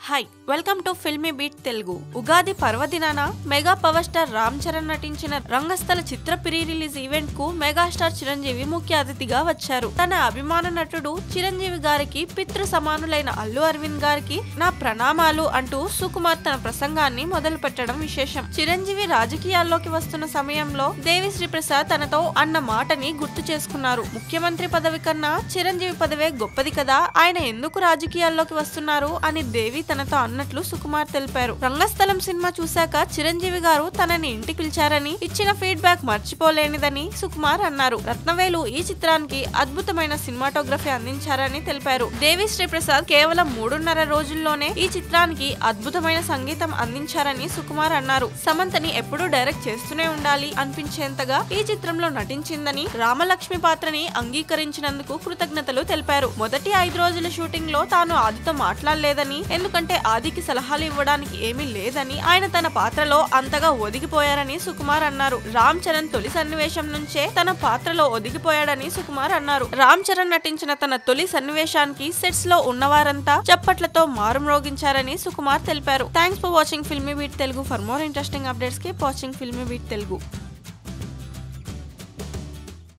Hi welcome to filmy beat Telugu. Ugadi పర్వదినాన mega power star Ram Charan నటించిన రంగస్థల చిత్ర ప్రీ రిలీజ్ ఈవెంట్ కు మెగాస్టార్ చిరంజీవి ముఖ్య అతిథిగా వచ్చారు. తన అభిమాన నటుడు చిరంజీవి గారికి పితృ సమానులైన అల్లు అరవింద్ గారికి నా ప్రణామాలు అంటూ సుకుమార్ తన ప్రసంగాన్ని మొదలు పెట్టడం విశేషం. చిరంజీవి రాజకీయాల్లోకి వస్తున్న సమయంలో దేవిశ్రీ ప్రసాద్ తనతో అన్న మాటని గుర్తు చేసుకున్నారు. ముఖ్యమంత్రి పదవి కన్నా చిరంజీవి పదవే గొప్పది కదా, ఆయన ఎందుకు రాజకీయాల్లోకి వస్తున్నారు అని దేవి తనతో అన్నట్లు సుకుమార్ తెలిపారు. రంగస్థలం సినిమా చూశాక చిరంజీవి గారు తనని ఇంటికి పిలిచారని, ఇచ్చిన ఫీడ్బ్యాక్ మర్చిపోలేనిదని సుకుమార్ అన్నారు. రత్నవేలు ఈ చిత్రానికి అద్భుతమైన సినిమాటోగ్రఫీ అందించారని తెలిపారు. దేవిశ్రీ ప్రసాద్ కేవలం 3.5 రోజుల్లోనే ఈ చిత్రానికి అద్భుతమైన సంగీతం అందించారని సుకుమార్ అన్నారు. సమంతని ఎప్పుడూ డైరెక్ట్ చేస్తూనే ఉండాలి అనిపించేంతగా ఈ చిత్రంలో నటించిందని, రామలక్ష్మి పాత్రని అంగీకరించినందుకు కృతజ్ఞతలు తెలిపారు. మొదటి 5 రోజుల షూటింగ్ లో తాను ఆదితో మాట్లాడలేదని, ఎందుకంటే ఆదికి సలహాలు ఇవ్వడానికి ఏమీ లేదని, ఆయన తన పాత్రలో అంతగా ఒదిగిపోయారని సుకుమార్ అన్నారు. రామ్ చరణ్ తొలి సన్నివేశం నుంచే తన పాత్రలో ఒదిగిపోయాడని సుకుమార్ అన్నారు. రామ్ చరణ్ నటించిన తన తొలి సన్నివేశానికి సెట్స్ లో ఉన్నవారంతా చప్పట్లతో మారుమ్రోగించారని సుకుమార్ తెలిపారు. Thanks for watching filmy beat Telugu. For more interesting updates keep watching filmy beat Telugu.